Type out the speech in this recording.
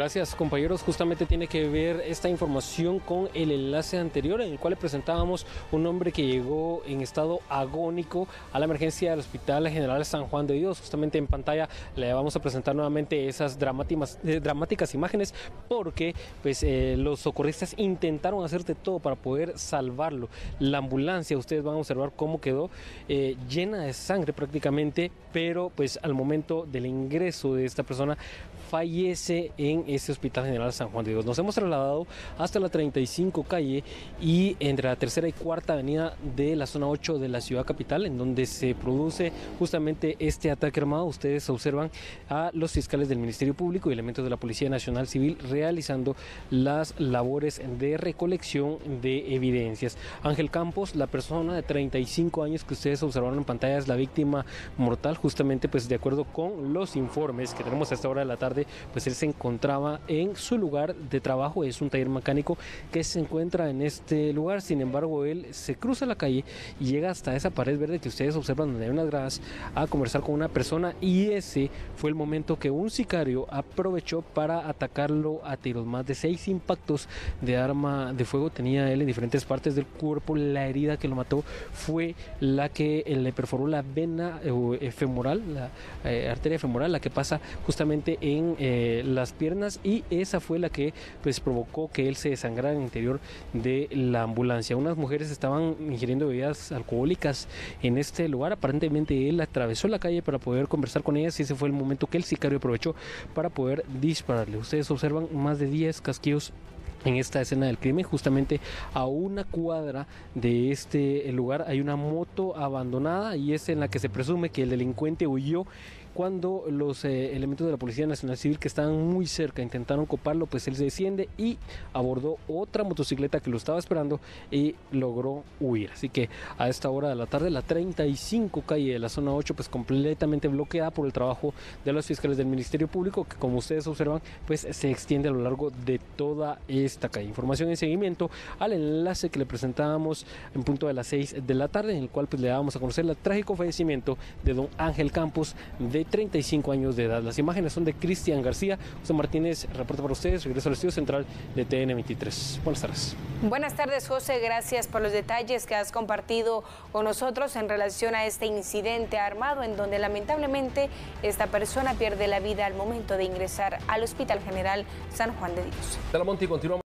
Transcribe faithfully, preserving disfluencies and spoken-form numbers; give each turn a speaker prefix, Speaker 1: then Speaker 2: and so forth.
Speaker 1: Gracias, compañeros. Justamente tiene que ver esta información con el enlace anterior en el cual le presentábamos un hombre que llegó en estado agónico a la emergencia del Hospital General San Juan de Dios. Justamente en pantalla le vamos a presentar nuevamente esas dramáticas, eh, dramáticas imágenes porque pues, eh, los socorristas intentaron hacer de todo para poder salvarlo. La ambulancia, ustedes van a observar cómo quedó eh, llena de sangre prácticamente, pero pues al momento del ingreso de esta persona fallece en este Hospital General San Juan de Dios. Nos hemos trasladado hasta la treinta y cinco calle y entre la tercera y cuarta avenida de la zona ocho de la ciudad capital, en donde se produce justamente este ataque armado. Ustedes observan a los fiscales del Ministerio Público y elementos de la Policía Nacional Civil realizando las labores de recolección de evidencias. Ángel Campos, la persona de treinta y cinco años que ustedes observaron en pantalla, es la víctima mortal. Justamente pues de acuerdo con los informes que tenemos a esta hora de la tarde, pues él se encontraba en su lugar de trabajo. Es un taller mecánico que se encuentra en este lugar. Sin embargo, él se cruza la calle y llega hasta esa pared verde que ustedes observan donde hay unas gradas a conversar con una persona, y ese fue el momento que un sicario aprovechó para atacarlo a tiros. Más de seis impactos de arma de fuego tenía él en diferentes partes del cuerpo. La herida que lo mató fue la que le perforó la vena eh, femoral, la eh, arteria femoral, la que pasa justamente en eh, las piernas, y esa fue la que pues provocó que él se desangrara en el interior de la ambulancia. Unas mujeres estaban ingiriendo bebidas alcohólicas en este lugar. Aparentemente él atravesó la calle para poder conversar con ellas y ese fue el momento que el sicario aprovechó para poder dispararle. Ustedes observan más de diez casquillos en esta escena del crimen. Justamente a una cuadra de este lugar hay una moto abandonada y es en la que se presume que el delincuente huyó. Cuando los eh, elementos de la Policía Nacional Civil que estaban muy cerca intentaron coparlo, pues él se desciende y abordó otra motocicleta que lo estaba esperando y logró huir. Así que a esta hora de la tarde, la treinta y cinco calle de la zona ocho, pues completamente bloqueada por el trabajo de los fiscales del Ministerio Público, que como ustedes observan, pues se extiende a lo largo de toda esta calle. Información en seguimiento al enlace que le presentábamos en punto de las seis de la tarde, en el cual pues le dábamos a conocer el trágico fallecimiento de don Ángel Campos, de treinta y cinco años de edad. Las imágenes son de Cristian García. José Martínez reporta para ustedes. Regreso al estudio central de T N veintitrés. Buenas tardes.
Speaker 2: Buenas tardes, José. Gracias por los detalles que has compartido con nosotros en relación a este incidente armado en donde lamentablemente esta persona pierde la vida al momento de ingresar al Hospital General San Juan de Dios.
Speaker 3: Monti, continuamos.